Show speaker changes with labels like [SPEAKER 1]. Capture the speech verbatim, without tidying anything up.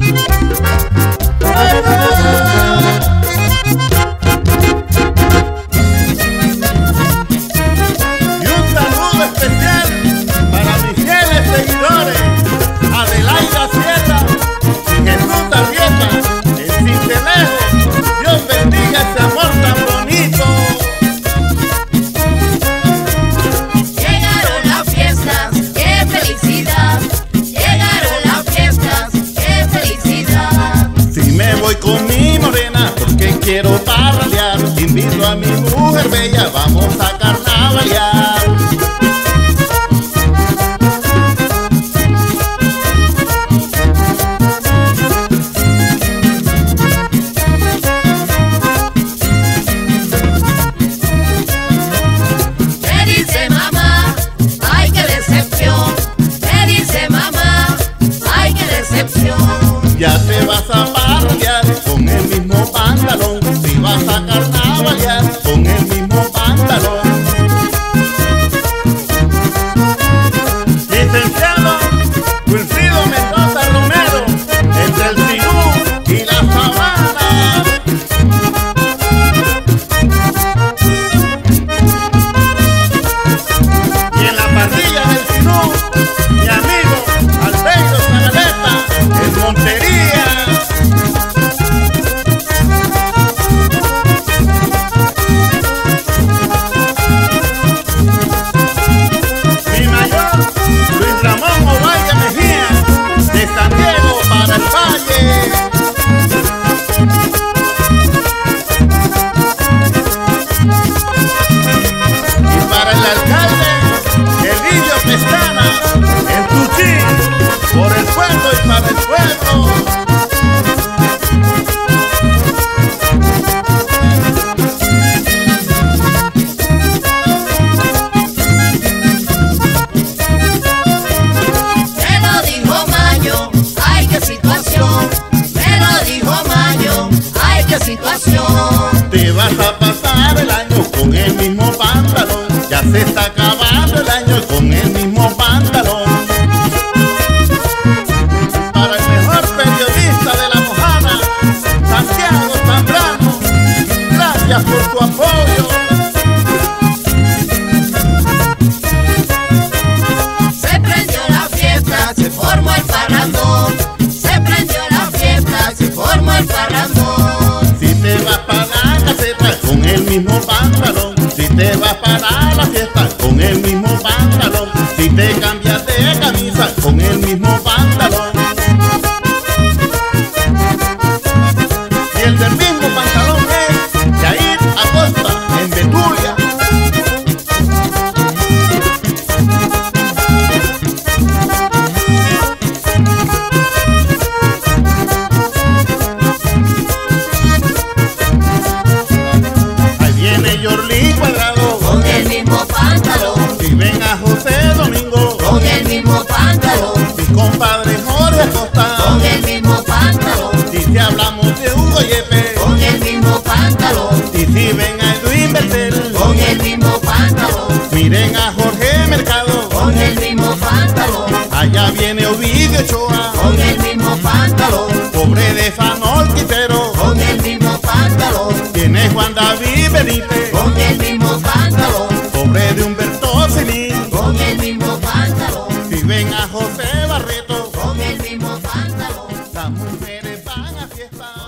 [SPEAKER 1] Quiero parralear, invito a mi mujer bella, vamos a carnavalear.
[SPEAKER 2] Me dice mamá, ay qué decepción. Me dice mamá, ay qué decepción.
[SPEAKER 1] Ya te vas a parralear con el mismo pantalón, si vas a carnavalear con el mismo pantalón. Licenciado Wilfrido Mendoza Romero, entre el Sinú y la Sabana. Y en la parrilla del Sinú, mi amigo Albeiro Zagaleta, en Montería. Por el pueblo y para el pueblo.
[SPEAKER 2] Me lo dijo Mayo, ay qué situación. Me lo dijo Mayo, ay qué situación.
[SPEAKER 1] Te vas a pasar el año con el mismo pantalón. Ya se está acabando el año con el mismo pantalón. Por tu apoyo.
[SPEAKER 2] Se prendió la fiesta, se formó el parrandón. Se prendió la fiesta, se formó el parrandón.
[SPEAKER 1] Si te vas para la caseta con el mismo pantalón, si te vas para la fiesta con el mismo pantalón, si te cambias de camisa con el mismo pantalón. Y el del mismo pantalón es Yair Acosta en Betulia. Ahí viene Yorlí Cuadrado
[SPEAKER 2] con el mismo pantalón.
[SPEAKER 1] Y ven a José Domingo
[SPEAKER 2] con el mismo pantalón.
[SPEAKER 1] Mi compadre Jorge Acosta
[SPEAKER 2] con el mismo pantalón.
[SPEAKER 1] Y si hablamos de Hugo Yepe
[SPEAKER 2] con el mismo pantalón.
[SPEAKER 1] Y si ven a Edwin Bertel
[SPEAKER 2] con el mismo pantalón.
[SPEAKER 1] Miren a Jorge Mercado
[SPEAKER 2] con el mismo pantalón.
[SPEAKER 1] Allá viene Ovidio Ochoa
[SPEAKER 2] con el mismo pantalón.
[SPEAKER 1] Pobre de Fanol Quintero
[SPEAKER 2] con el mismo pantalón.
[SPEAKER 1] Viene Juan David Benítez
[SPEAKER 2] con el mismo pantalón.
[SPEAKER 1] Pobre de Humberto Celín
[SPEAKER 2] con el mismo pantalón.
[SPEAKER 1] Si ven a José Barreto
[SPEAKER 2] con el mismo pantalón.
[SPEAKER 1] las mujeres van a fiesta.